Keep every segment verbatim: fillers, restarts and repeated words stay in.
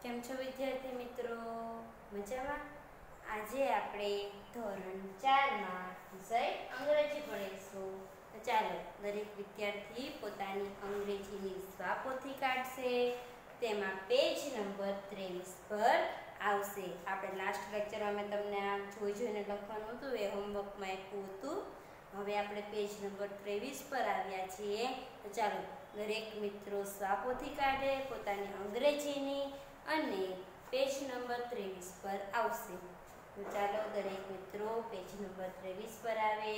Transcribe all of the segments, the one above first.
કેમ છો વિદ્યાર્થી મિત્રો? મજામાં? આજે આપણે ધોરણ ચારમાં વિષય અંગ્રેજી ભણીશું. તો ચાલો દરેક વિદ્યાર્થી પોતાની અંગ્રેજીની સ્વાપોથી કાઢશે. તેમાં પેજ નંબર ત્રેવીસ પર આવશે. આપણે લાસ્ટ લેક્ચરમાં મેં તમને આ જોઈ જોઈને લખવાનું હતું, એ હોમવર્કમાં આપ્યું હતું. હવે આપણે પેજ નંબર ત્રેવીસ પર આવ્યા છીએ. તો ચાલો દરેક મિત્રો સ્વાપોથી કાઢે પોતાની અંગ્રેજીની અને પેજ નંબર ત્રેવીસ પર આવશે. તો ચાલો દરેક મિત્રો પેજ નંબર ત્રેવીસ પર આવે.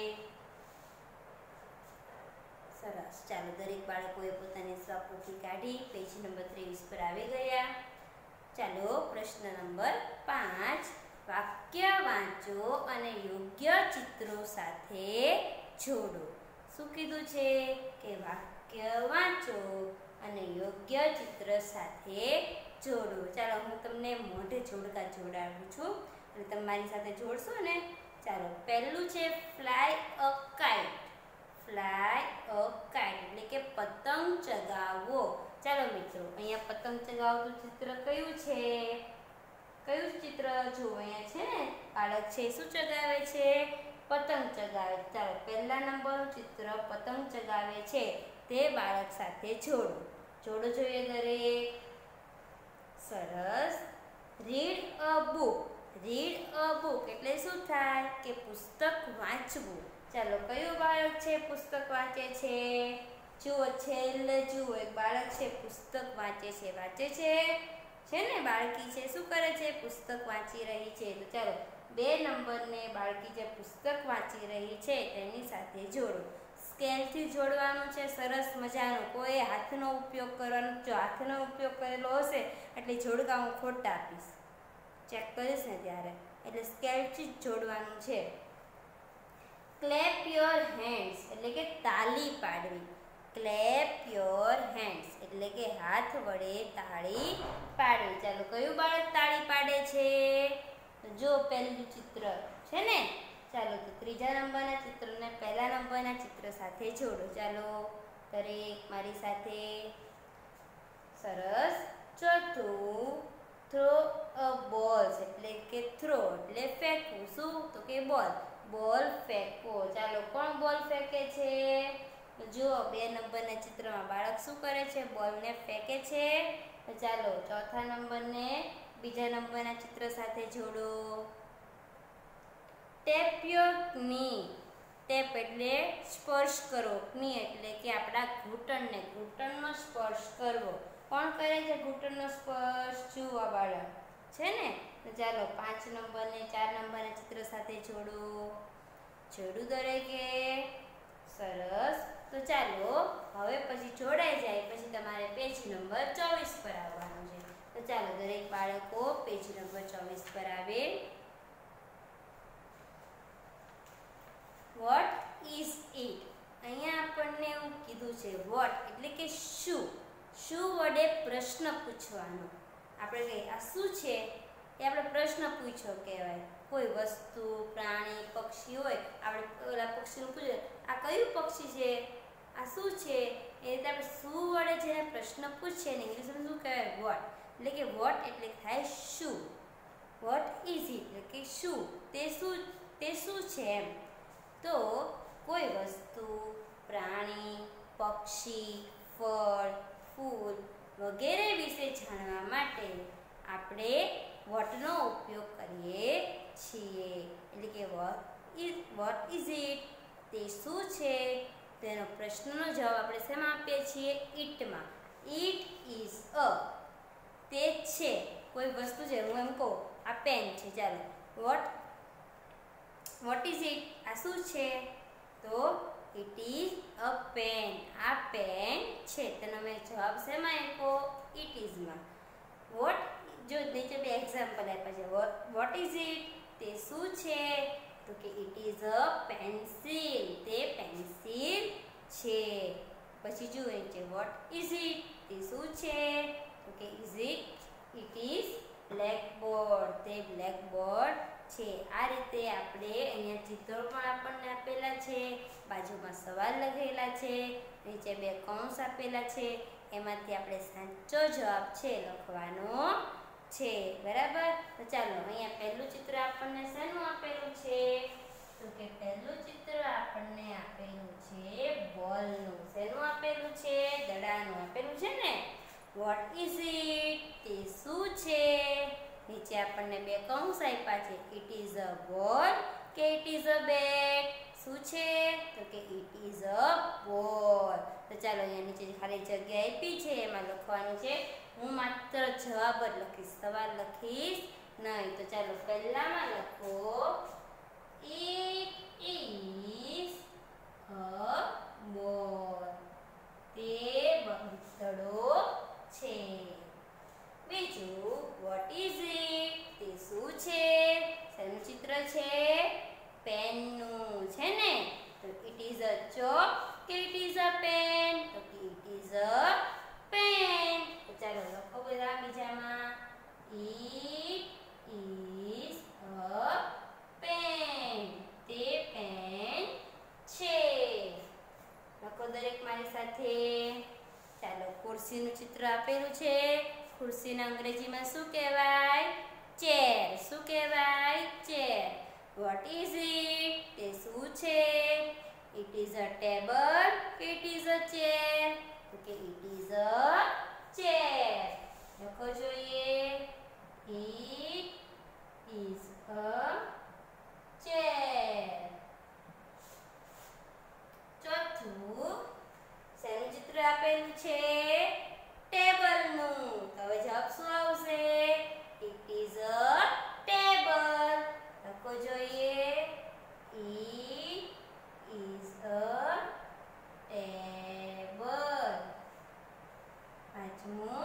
સરસ. ચાલો દરેક બાળકોએ પોતાની સ્વાપોથી કાઢી પેજ નંબર ત્રેવીસ પર આવી ગયા. ચાલો પ્રશ્ન નંબર પાંચ. વાક્ય વાંચો અને યોગ્ય ચિત્રો સાથે જોડો. શું કીધું છે કે વાક્ય વાંચો અને યોગ્ય ચિત્ર સાથે જોડો. ચાલો હું તમને મોઢે જોડકા જોડાવું છું અને તમારી સાથે જોડશો ને. ચાલો પહેલું છે fly a kite. Fly a kite એટલે કે પતંગ ચગાવવો. ચાલો મિત્રો અહીંયા પતંગ ચગાવતું ચિત્ર કયું છે? કયું ચિત્ર જો અહીંયા છે ને બાળક છે શું ચગાવે છે? પતંગ ચગાવે. ચાલો પહેલા નંબરનું ચિત્ર પતંગ ચગાવે છે તે બાળક સાથે જોડો. જોડો જોઈએ દરેક. સરસ. Read a book. Read a book એટલે શું થાય કે પુસ્તક વાંચવું. ચાલો કયું બાળક છે પુસ્તક વાંચે છે? જુઓ છેલ્લે જુઓ એક બાળક છે પુસ્તક વાંચે છે. વાંચે છે છે ને બાળકી છે શું કરે છે? પુસ્તક વાંચી રહી છે. તો ચાલો બે નંબરને બાળકી જે પુસ્તક વાંચી રહી છે તેની સાથે જોડો. સ્કેલથી જોડવાનું છે સરસ મજાનું. કોઈ હાથનો ઉપયોગ કરવાનો. જો હાથનો ઉપયોગ કરેલો હશે એટલે જોડકા હું ખોટા આપીશ, ચેક કરીશ ને ત્યારે. એટલે સ્કેલથી જ જોડવાનું છે. ક્લેપ યોર હેન્ડ્સ એટલે કે તાલી પાડવી. ક્લેપ યોર હેન્ડ્સ એટલે કે હાથ વડે તાળી પાડવી. ચાલો કયું બાળક તાળી પાડે છે? જો પહેલું ચિત્ર છે ને. ચાલો તો ત્રીજા નંબરના ચિત્રને પહેલા નંબરના ચિત્ર સાથે જોડો. ચાલો દરેક મારી સાથે. સરસ. ચોથું થ્રો અ બોલ્સ એટલે કે થ્રો એટલે ફેંકવું. શું? તો કે બોલ. બોલ ફેંકો. ચાલો કોણ બોલ ફેંકે છે? જુઓ બે નંબરના ચિત્રમાં બાળક શું કરે છે? બોલને ફેંકે છે. તો ચાલો ચોથા નંબરને બીજા નંબરના ચિત્ર સાથે જોડો. ટેપ યોર ની. ટેપ એટલે સ્પર્શ કરવો. ની એટલે કે આપણા ઘૂંટણને ઘૂંટણનો સ્પર્શ કરવો. કોણ કરે છે ઘૂંટણનો સ્પર્શ? જુઓ બાળક છે ને. તો ચાલો પાંચ નંબરને ચાર નંબરના ચિત્ર સાથે જોડો. જોડું દરેકે. સરસ. તો ચાલો હવે પછી જોડાઈ જાય પછી તમારે પેજ નંબર ચોવીસ પર આવવાનું છે. તો ચાલો દરેક બાળકો પેજ નંબર ચોવીસ પર આવે. What is it? અહીંયા આપણને એવું કીધું છે વોટ એટલે કે શું. શું વડે પ્રશ્ન પૂછવાનો. આપણે કહીએ આ શું છે એ આપણે પ્રશ્ન પૂછ્યો કહેવાય. કોઈ વસ્તુ પ્રાણી પક્ષી હોય આપણે ઓલા પક્ષીનું પૂછે આ કયું પક્ષી છે? આ શું છે? એ રીતે આપણે શું વડે જેને પ્રશ્ન પૂછીએ ને ઇંગ્લિશમાં શું કહેવાય? વોટ. એટલે કે વોટ એટલે થાય શું. વોટ ઇઝ ઇટ એટલે કે શું. તે શું તે શું છે એમ. તો કોઈ વસ્તુ પ્રાણી પક્ષી ફળ ફૂલ વગેરે વિશે જાણવા માટે આપણે વોટનો ઉપયોગ કરીએ છીએ. એટલે કે what is what is it તે શું છે તેનો પ્રશ્નનો જવાબ આપણે શેમાં આપીએ છીએ? ઇટમાં. ઇટ ઇઝ અ તે છે કોઈ વસ્તુ છે. હું એમ કહું આ પેન છે. ચાલો વોટ વોટ ઇઝ ઇટ આ શું છે? તો ઇટ ઇઝ અ પેન. આ પેન છે. તેનો મેં જવાબ શેમાં આપ્યો? ઇટ ઇઝમાં. વોટ જો નીચે બે એક્ઝામ્પલ આપ્યા છે. વોટ વોટ ઇઝ ઇટ તે શું છે? તો કે ઇટ ઇઝ અ પેન્સિલ. તે પેન્સિલ છે. પછી જુઓ છે વોટ ઇઝ ઇટ તે શું છે? તો કે is it it is blackboard. તે બ્લેકબોર્ડ છે. આ રીતે આપણે અહીંયા ચિત્રો પણ આપણને આપેલા છે. બાજુમાં સવાલ લખેલા છે. નીચે બે કૌંસ આપેલા છે. એમાંથી આપણે સાચો જવાબ છે લખવાનો છે, બરાબર. તો ચાલો અહીંયા પહેલું ચિત્ર આપણને શેનું આપેલું છે? તો કે પહેલું ચિત્ર આપણને આપેલું છે બોલનું. શેનું આપેલું છે? દડાનું આપેલું છે ને. What is it? તે શું છે? નીચે આપણને બે કૌંસ આપ્યા છે. ઇટ ઇઝ અ બોલ કે ઇટ ઇઝ અ બેટ? શું છે? તો કે ઇટ ઇઝ અ બોલ. તો ચાલો અહીંયા નીચે ખાલી જગ્યા આપી છે એમાં લખવાનું છે. હું માત્ર જવાબ જ લખીશ, સવાલ લખીશ નહીં. તો ચાલો પહેલામાં લખો ઇટ ઇઝ અ બોલ. તે દડો છે. બીજું વોટ ઇઝ ઇટ? તે શું છે? શેનું ચિત્ર છે? પેનનું છે ને. તો ઇટ ઇઝ અ ચોક કે ઇટ ઇઝ અ પેન? તો કે ઇટ ઇઝ અ પેન. તો ચાલો લખો બધા બીજામાં. It is a pen. તે પેન છે. લખો દરેક મારી સાથે. ચાલો ખુરશીનું ચિત્ર આપેલું છે. ખુરશીને અંગ્રેજીમાં શું કહેવાય? ચેર. શું કહેવાય? ચેર. What is it? તે શું છે? ઇટ ઇઝ અ ટેબલ કે ઇટ ઇઝ અ ચેર? તો કે ઇટ ઇઝ અ ચેર. લખો જોઈએ. It is a chair. ચોથું શેનું ચિત્ર આપેલું છે? ટેબલનું. તો હવે જવાબ શું આવશે? It is a table. લખો જોઈએ. It is a table. પાંચમું.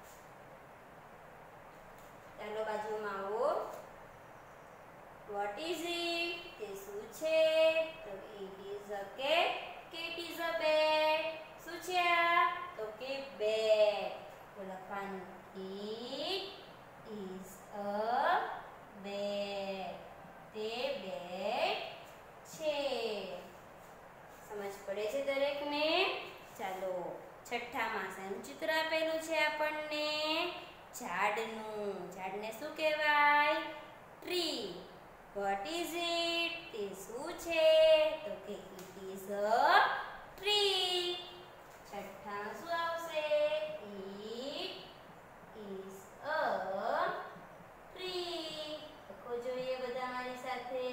ચાલો બાજુમાં આવો. What is it? તે શું છે? તો ઇટ ઇઝ અ કેટ કે ઇટ ઇઝ અ બેટ? શું છે આ? તો કે બેટ. તો લખવાનું ઇટ ઇઝ અ બેટ. તે બેટ છે. સમજ પડે છે દરેકને? ચાલો છઠ્ઠામાં શેનું ચિત્ર આપેલું છે આપણને? ઝાડનું. ઝાડને શું કહેવાય? ટ્રી. What is it? તે શું છે? તો કે ઇટ ઇઝ અ ટ્રી. છઠ્ઠામાં શું આવશે? It is a tree. લખો જોઈએ બધા મારી સાથે.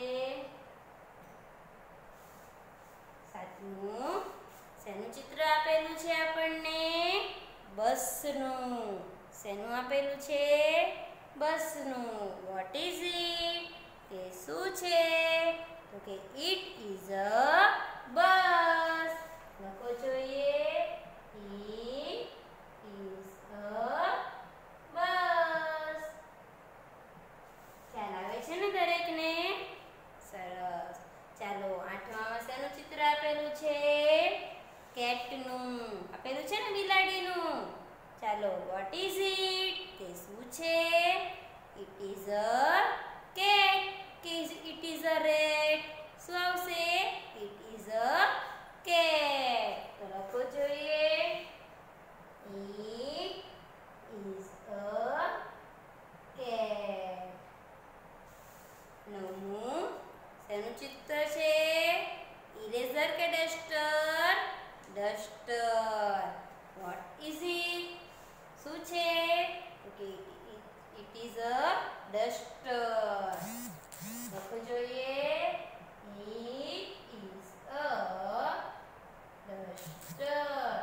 સાતમું શેનું ચિત્ર આપેલું છે આપણને? બસનું. શેનું આપેલું છે? બસનું. What is it? તે શું છે? તો કે ઇટ ઇઝ અ બસ. લખો જોઈએ. It is a bus. ખ્યાલ આવે છે ને દરેકને? સરસ. ચાલો આઠમામાં શેનું ચિત્ર આપેલું છે? કેટનું. આપેલું છે ને બિલાડીનું. ચાલો વોટ ઇઝ ઇટ? તે શું છે? ઇટ ઇઝ અ કેટ કે ઇટ ઇઝ અ રેટ? શું આવશે? It is a cat. તો લખો જોઈએ. It is a cat. નવમું શેનું ચિત્ર છે? ઇરેઝર કે duster? Duster. What is it? શું છે? Okay it is a duster. લખો જોઈએ. It is a duster.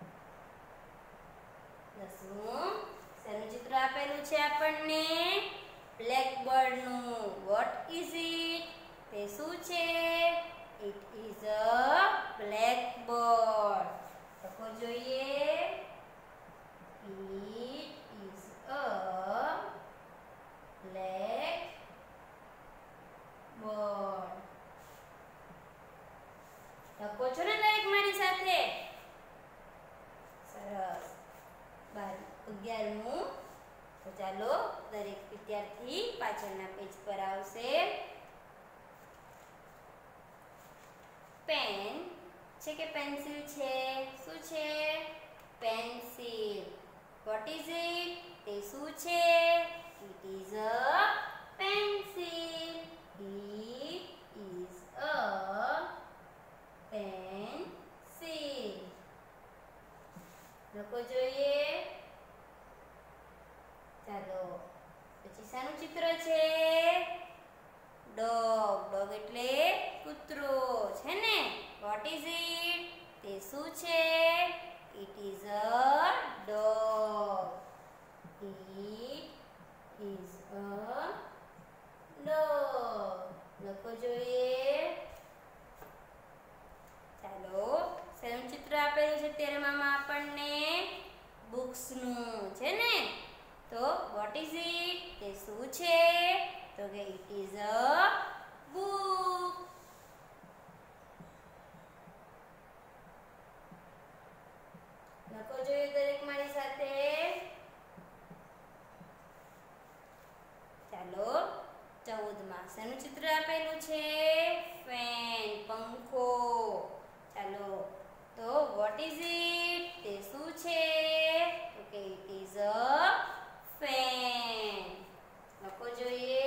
દસમું શેનું ચિત્ર આપેલું છે આપણને? બ્લેકબોર્ડનું. What is it? તે શું છે? It is a blackboard. લખો જોઈએ. It is a blackboard. લખો છો ને દરેક મારી સાથે? સરસ. બાર અગિયારમું. તો ચાલો દરેક વિદ્યાર્થી પાછળના પેજ પર આવશે. પેન છે કે પેન્સિલ છે? શું છે? પેન્સિલ. What is it? તે શું છે? It is a pencil. It is a pencil. લખો જોઈએ. ચાલો પછી શાનું ચિત્ર છે? ડોગ. ડોગ એટલે કૂતરો છે ને? What is it? તે શું છે? It is a dog. It is a dog. લખો જોઈએ. ચાલો શેનું ચિત્ર આપેલું છે તેરમામાં આપણને? બુક્સનું છે ને? તો વોટ ઇઝ ઇટ? તે શું છે? તો કે ઇટ ઇઝ અ બુક. લખો જોઈએ દરેક મારી સાથે. ચાલો ચૌદ માં શેનું ચિત્ર આપેલું છે? ફેન. પંખો. ચાલો તો વોટ ઇઝ ઇટ? તે શું છે? Okay it is a fan. લખો જોઈએ.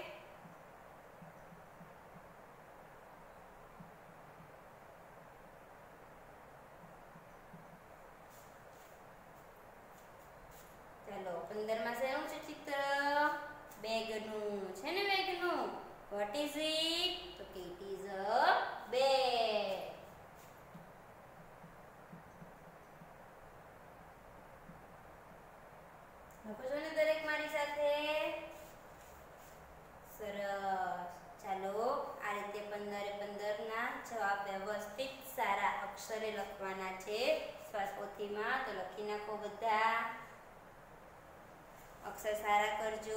ચાલો પંદર માં શેનું છે ચિત્ર? બેગનું છે ને? બેગનું. What is it? તો કે ઇટ ઇઝ અ બેગ. લખો છો ને દરેક મારી સાથે? સરસ. ચાલો આ રીતે પંદરે પંદર ના જવાબ વ્યવસ્થિત સારા અક્ષરે લખવાના છે શ્વાસપોથીમાં. તો લખી નાખો બધા. અક્ષર સારા કરજો.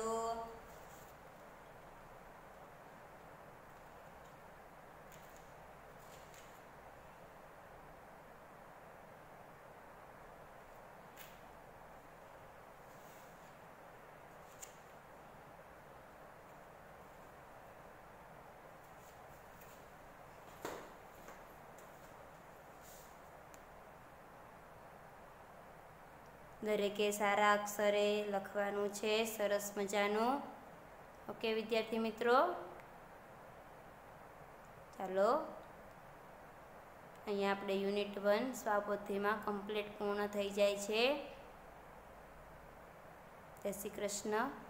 દરેકે સારા અક્ષરે લખવાનું છે સરસ મજાનું. ઓકે વિદ્યાર્થી મિત્રો. ચાલો અહીંયા આપણે યુનિટ વન સ્વાપોથીમાં કમ્પ્લીટ પૂર્ણ થઈ જાય છે. જય શ્રી કૃષ્ણ.